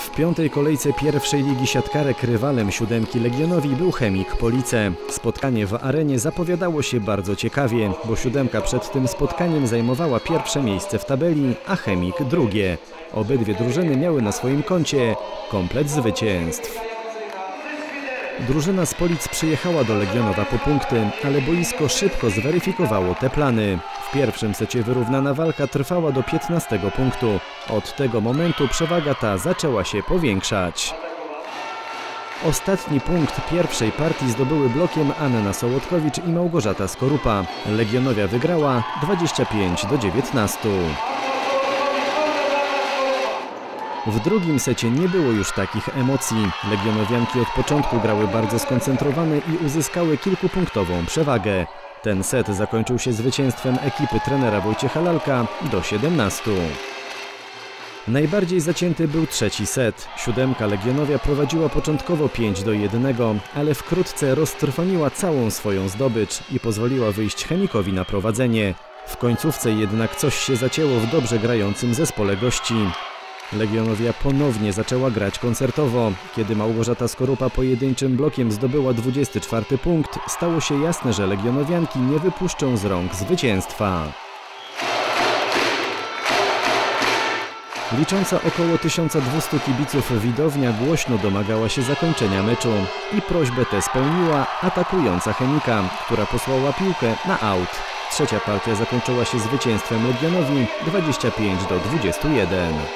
W piątej kolejce pierwszej ligi siatkarek rywalem siódemki Legionowi był Chemik Police. Spotkanie w arenie zapowiadało się bardzo ciekawie, bo siódemka przed tym spotkaniem zajmowała pierwsze miejsce w tabeli, a Chemik drugie. Obydwie drużyny miały na swoim koncie komplet zwycięstw. Drużyna z Polic przyjechała do Legionowa po punkty, ale boisko szybko zweryfikowało te plany. W pierwszym secie wyrównana walka trwała do 15 punktu. Od tego momentu przewaga ta zaczęła się powiększać. Ostatni punkt pierwszej partii zdobyły blokiem Anna Sołodkowicz i Małgorzata Skorupa. Legionowia wygrała 25-19. W drugim secie nie było już takich emocji. Legionowianki od początku grały bardzo skoncentrowane i uzyskały kilkupunktową przewagę. Ten set zakończył się zwycięstwem ekipy trenera Wojciecha Lalka do 17. Najbardziej zacięty był trzeci set. Siódemka Legionowia prowadziła początkowo 5-1, ale wkrótce roztrwoniła całą swoją zdobycz i pozwoliła wyjść Chemikowi na prowadzenie. W końcówce jednak coś się zacięło w dobrze grającym zespole gości. Legionowia ponownie zaczęła grać koncertowo. Kiedy Małgorzata Skorupa pojedynczym blokiem zdobyła 24 punkt, stało się jasne, że legionowianki nie wypuszczą z rąk zwycięstwa. Licząca około 1200 kibiców widownia głośno domagała się zakończenia meczu i prośbę tę spełniła atakująca Chemika, która posłała piłkę na aut. Trzecia partia zakończyła się zwycięstwem Legionowi 25-21.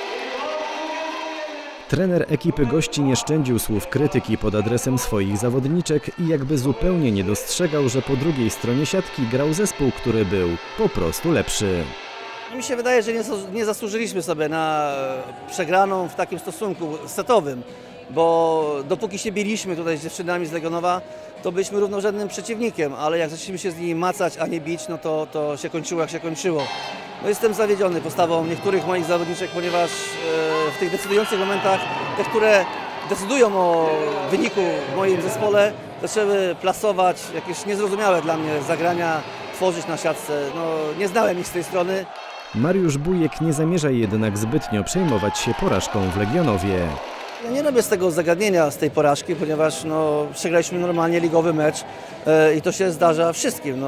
Trener ekipy gości nie szczędził słów krytyki pod adresem swoich zawodniczek i jakby zupełnie nie dostrzegał, że po drugiej stronie siatki grał zespół, który był po prostu lepszy. Mi się wydaje, że nie zasłużyliśmy sobie na przegraną w takim stosunku setowym, bo dopóki się biliśmy tutaj z dziewczynami z Legionowa, to byliśmy równorzędnym przeciwnikiem, ale jak zaczęliśmy się z nimi macać, a nie bić, no to się kończyło jak się kończyło. No jestem zawiedziony postawą niektórych moich zawodniczek, ponieważ w tych decydujących momentach, te, które decydują o wyniku w moim zespole, zaczęły plasować jakieś niezrozumiałe dla mnie zagrania, tworzyć na siatce. No, nie znałem ich z tej strony. Mariusz Bujek nie zamierza jednak zbytnio przejmować się porażką w Legionowie. Ja nie robię z tego zagadnienia, z tej porażki, ponieważ przegraliśmy normalnie ligowy mecz i to się zdarza wszystkim.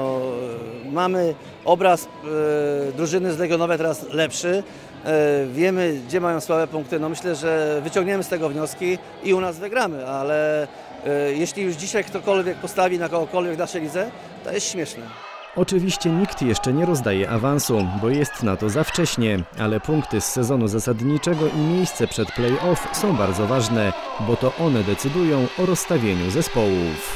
Mamy obraz drużyny z Legionowia teraz lepszy, wiemy, gdzie mają słabe punkty. Myślę, że wyciągniemy z tego wnioski i u nas wygramy, ale jeśli już dzisiaj ktokolwiek postawi na kogokolwiek w naszej lidze, to jest śmieszne. Oczywiście nikt jeszcze nie rozdaje awansu, bo jest na to za wcześnie, ale punkty z sezonu zasadniczego i miejsce przed play-off są bardzo ważne, bo to one decydują o rozstawieniu zespołów.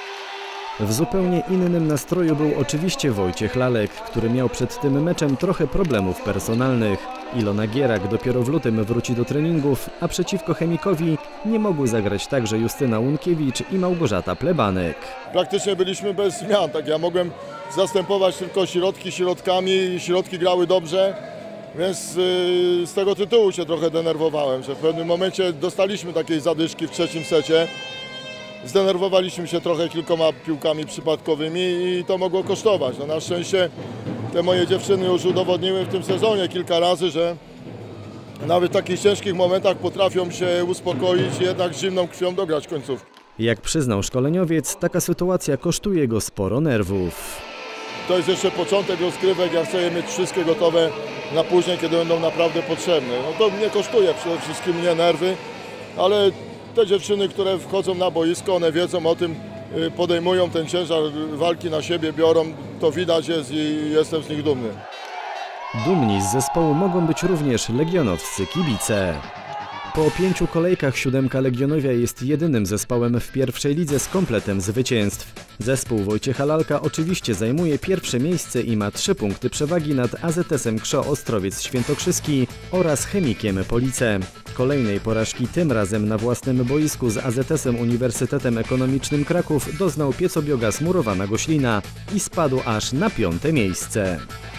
W zupełnie innym nastroju był oczywiście Wojciech Lalek, który miał przed tym meczem trochę problemów personalnych. Ilona Gierak dopiero w lutym wróci do treningów, a przeciwko Chemikowi nie mogły zagrać także Justyna Łunkiewicz i Małgorzata Plebanek. Praktycznie byliśmy bez zmian, tak ja mogłem zastępować tylko środkami i środki grały dobrze, więc z tego tytułu się trochę denerwowałem, że w pewnym momencie dostaliśmy takiej zadyszki w trzecim secie. Zdenerwowaliśmy się trochę kilkoma piłkami przypadkowymi i to mogło kosztować. Na szczęście te moje dziewczyny już udowodniły w tym sezonie kilka razy, że nawet w takich ciężkich momentach potrafią się uspokoić i jednak z zimną krwią dograć końcówki. Jak przyznał szkoleniowiec, taka sytuacja kosztuje go sporo nerwów. To jest jeszcze początek rozgrywek, ja chcę je mieć wszystkie gotowe na później, kiedy będą naprawdę potrzebne. To mnie kosztuje przede wszystkim mnie nerwy, ale te dziewczyny, które wchodzą na boisko, one wiedzą o tym, podejmują ten ciężar walki na siebie, biorą, to widać jest i jestem z nich dumny. Dumni z zespołu mogą być również legionowscy kibice. Po 5 kolejkach siódemka Legionowia jest jedynym zespołem w pierwszej lidze z kompletem zwycięstw. Zespół Wojciecha Lalka oczywiście zajmuje pierwsze miejsce i ma 3 punkty przewagi nad AZS-em KSZO Ostrowiec Świętokrzyski oraz Chemikiem Police. Kolejnej porażki tym razem na własnym boisku z AZS-em Uniwersytetem Ekonomicznym Kraków doznał Piecobiogas Murowana Goślina i spadł aż na 5. miejsce.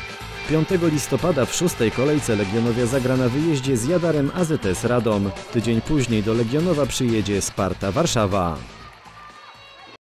5 listopada w 6. kolejce Legionowia zagra na wyjeździe z Jadarem AZS Radom. Tydzień później do Legionowa przyjedzie Sparta Warszawa.